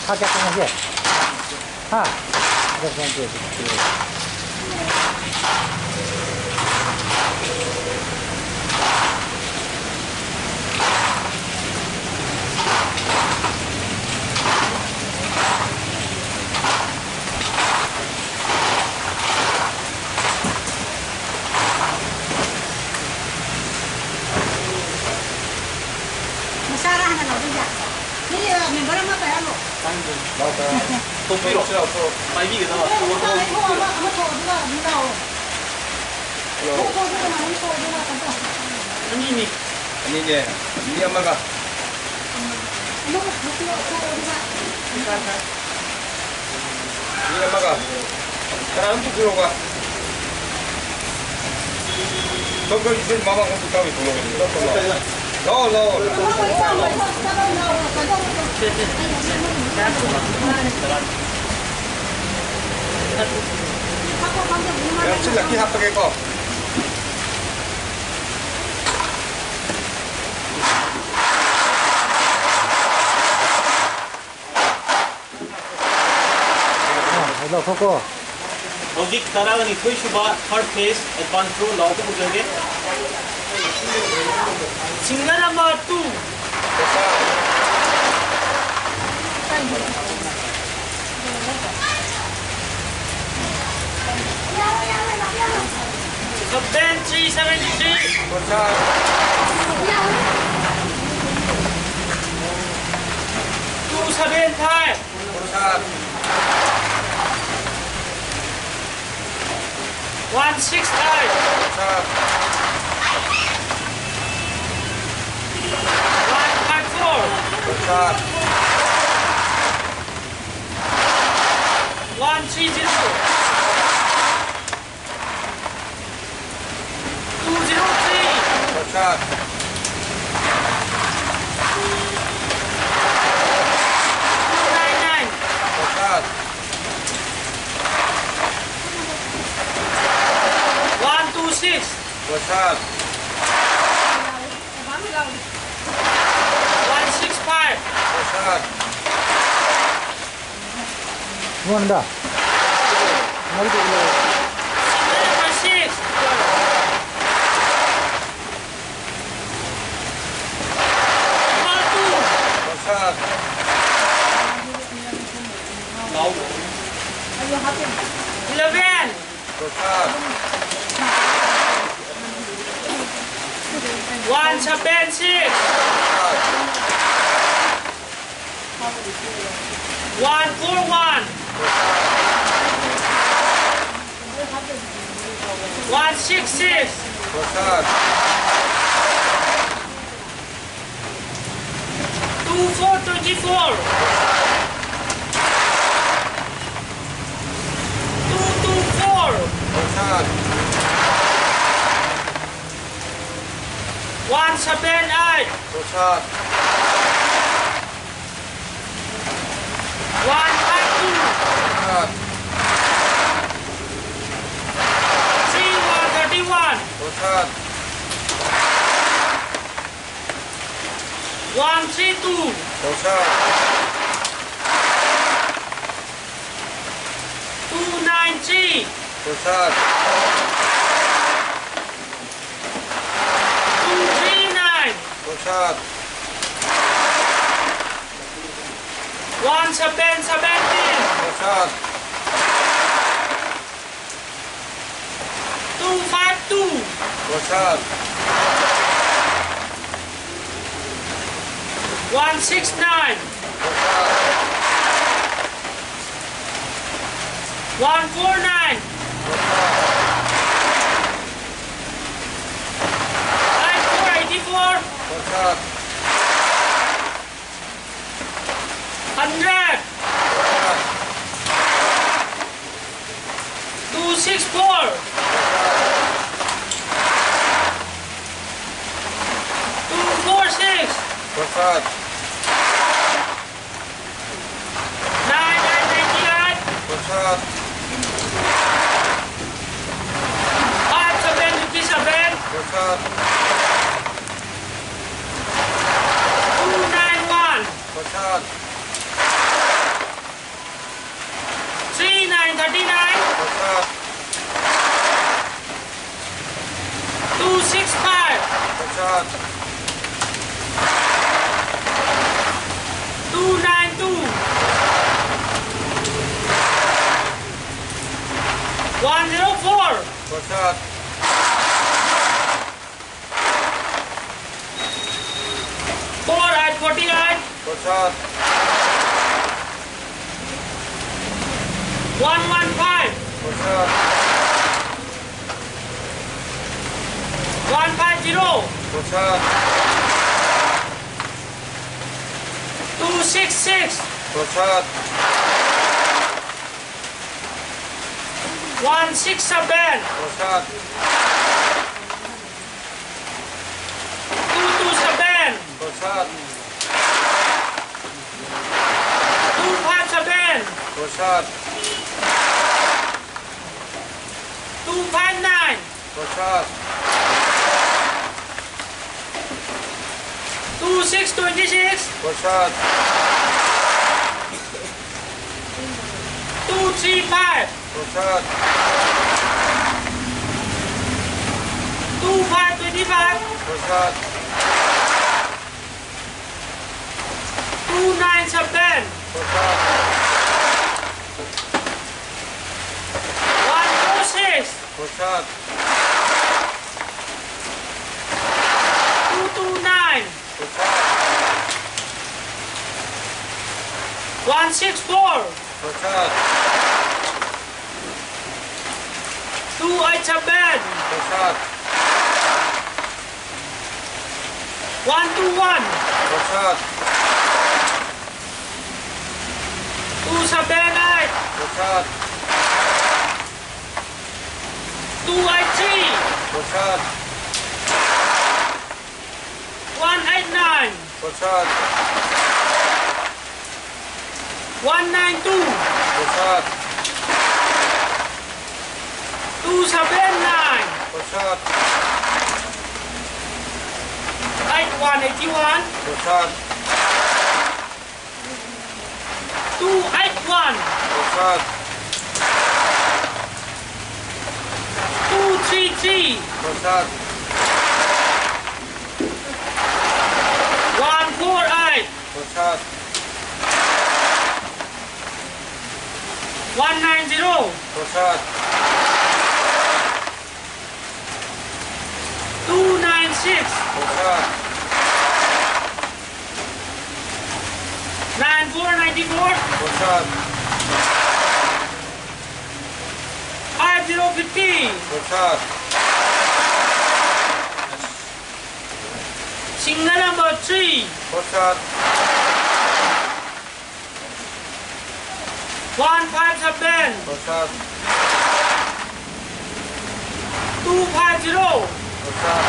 가격은 게. 아, 그래서 이제 Sarah na lang din. Hindi, may barang mga kaya mo. 동비로 마이비가 나와. 아니니. 아니네. 이 엄마가. 이 엄마가. 나랑 부끄러워 가. 저거 이제 마마 공부 따위 불러오는 거. 너. 그냥 칠라 키 합하게 거. 너 그거 어직 따라가니 토이슈바 hard pace advance pro 나오고 보자게. 싱글 넘버 2. The bench 373. Two 75. 165. 154. 130. 203. 299. 126. 165. 뭐 한다? 나도 이거 6. 나오고 11. 176. 141. 166. 2424. 224. 178. 152. 3131. 132. 293. 239. 1717. 252. 169. 149. 9484. 100. 264. 246. 9998. 5757. 291. shot. 292. 104. Four shot. 48. Four shot. 115. Four shot. 150. Four shot. 266. Four shot. 167. Four shot. 227. Four shot. 257. Four shot. 259. Four shot. 2626. Four shot. 235. Four shot. 2525. Four shot. 297. Four shot. 146. Four shot. 229. Four shot. 164. Four shot. 287. Four shot. 121. Four shot. 278. Four shot. 283. Four shot. 189. Four shot. 192. Four shot. 279. Four shot. 8181. Four shot. 281. Four shot. 233. Four shot. 148. Four shot. 190. Four shot. 296. Four shot. 9494. Four shot. 5050. Four shot. Single number 3. Four shot. 157. Four shot. 250. Four shot.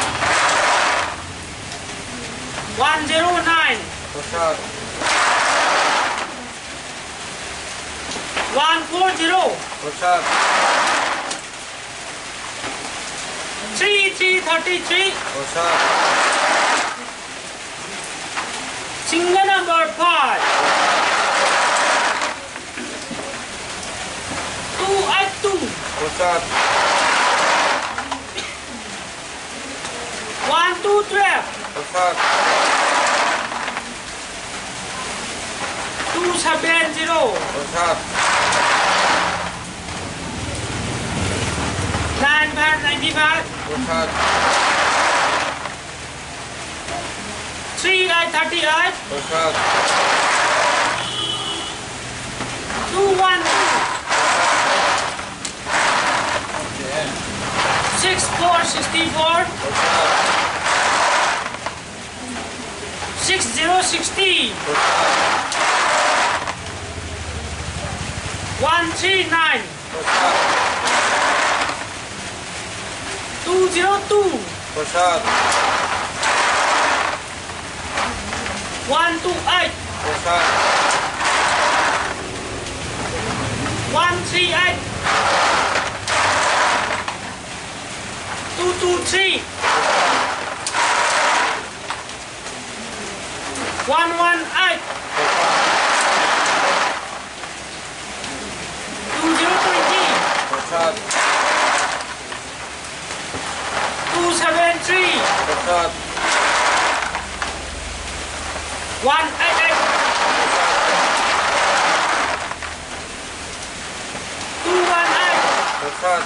109. Four shot. 140. Four shot. 3333. Four shot. Single number 5. 282. Four shot. 1212. Four shot. 270. Four shot. 995. Four shot. 3838. Four shot. 212. 6464. Four shot. 6060. Four shot. 139. Four shot. 202. Four shot. 128. Four shot. 138. 223. 118. 2020. Four shot. 273. Shot. 188. 218. Shot.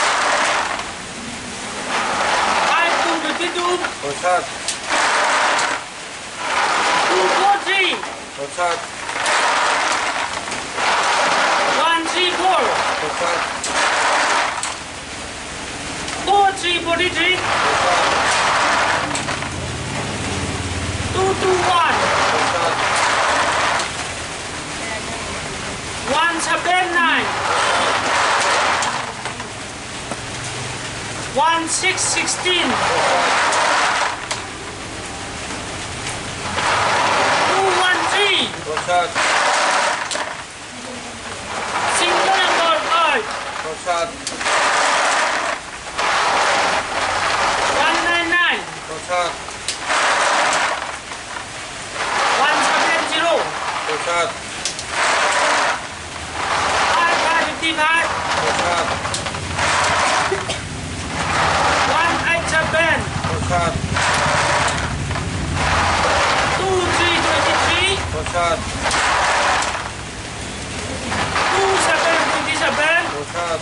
5222. Shot. 243. Shot. 134. Shot. 4343. 221. 179. 1616. 213. Shot. Single number 5. Shot. 199. Shot. 170. Shot. 5555. Shot. 187. Shot. 2323. Shot. 2727. Shot.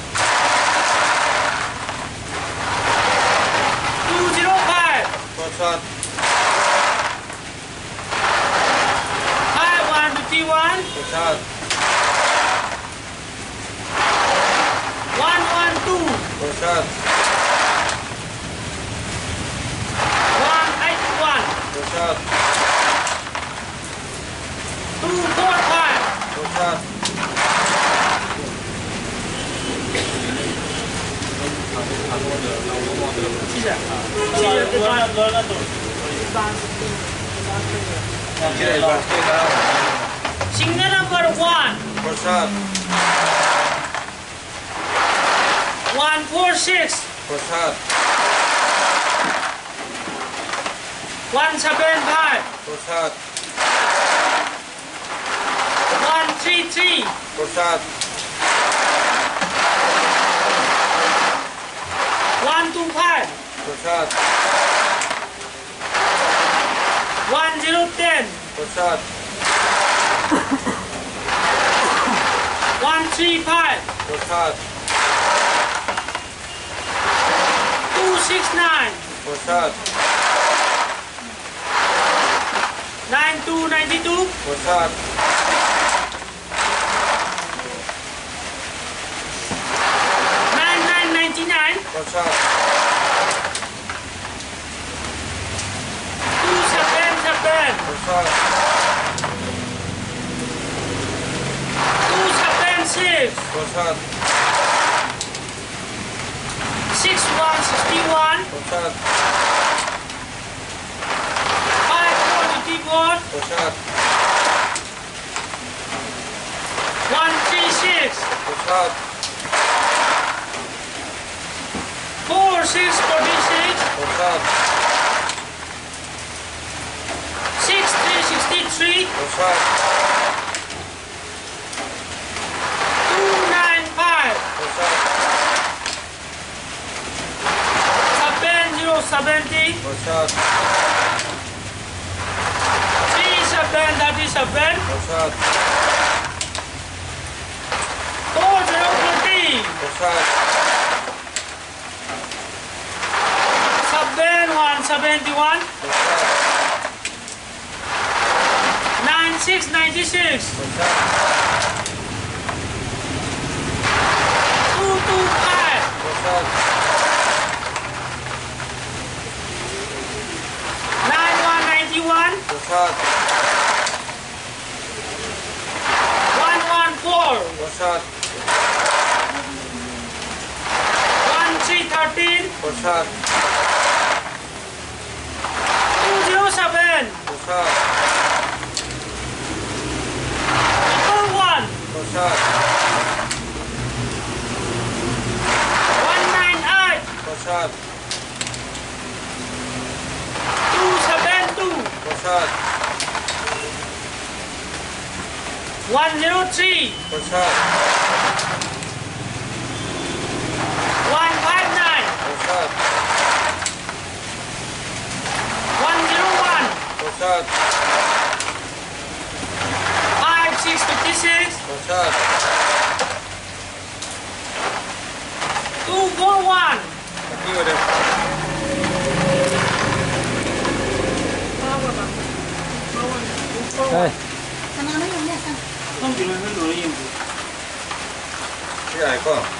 205. Shot. 5151. Shot. 112. Shot. 181. Shot. 245. Shot. Signal number 1. Shot. 146. Shot. 175. Shot. 133. Shot. 125. Shot. 1010. Shot. 135. Shot. 269. Shot. 9292. Shot. 9999. Shot. 277. Shot. 276. Shot. 6161. Shot. 5454. Shot. 136. Shot. 4646. Shot. 6363. Shot. 295. Shot. 7070. Shot. 3737. Shot. 4020. Shot. 7171. Shot. 9696. Shot. 225. Shot. 9191. Shot. 114. Shot. 1313. Shot. 207. Shot. 1. Shot. 198. Shot. 272. Shot. 103. Shot. 159. Shot. 샷. 5, 6, 56. 샷. 2, 4, 1. 끼워야 돼. Đây. Sana ano yung yan? Không chỉ là hơn nửa yên. 이게 알 거.